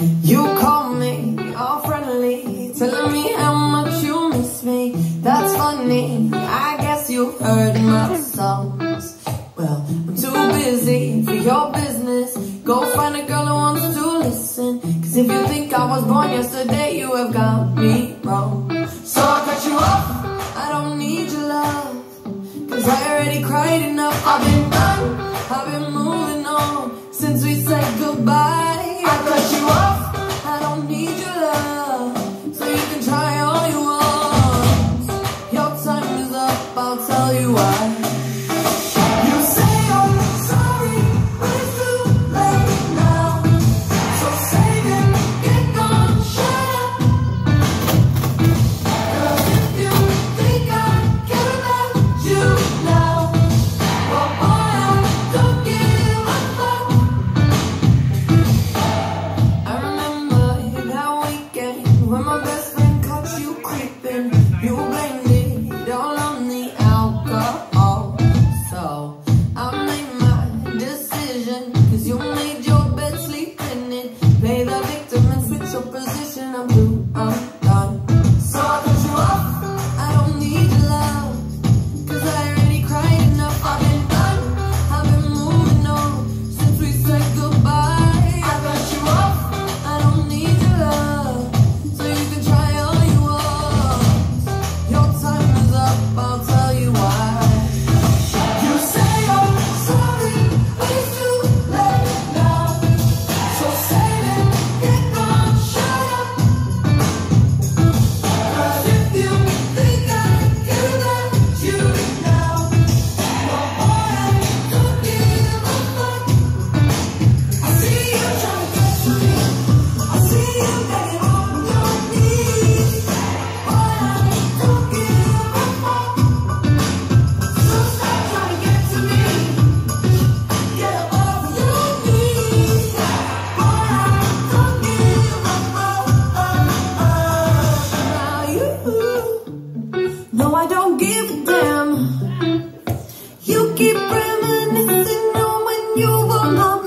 You call me all friendly, telling me how much you miss me. That's funny, I guess you heard my songs. Well, I'm too busy for your business. Go find a girl who wants to listen. Cause if you think I was born yesterday, you have got me wrong. So I cut you off, I don't need your love, cause I already cried enough. I've been done, I've been moving on since we said goodbye. I cut you off, I don't need your love, so you can try all you want. Your time is up, I'll tell you why. You say I'm sorry, but it's too late now. So save it, get gone, shut up. Cause if you think I care about you now, well boy, I don't give a fuck. I remember that weekend when my best friend caught you creeping. You blamed it all on the alcohol. So I made my decision, cause you made your bed, sleep in it. Play the victim and switch your position. I'm through, I'm done. So I cut you off, I don't need your love, cause I already cried enough. I've been done, I've been moving on since we said goodbye. I cut you off, I don't need your love, so you can try all you want. Your time is up, I'll tell you why. You say I'm sorry, but it's too late now. So save it, get gone, shut up. Cause if you think I care about you now, well boy, I don't give a fuck. I see you trying to get to me, I see you begging on your knees. Boy, I don't give a fuck. So stop trying to get to me, get up off your knees. Boy, I don't give a fuck. Now you know I don't give a damn. You keep reminiscing on when you were my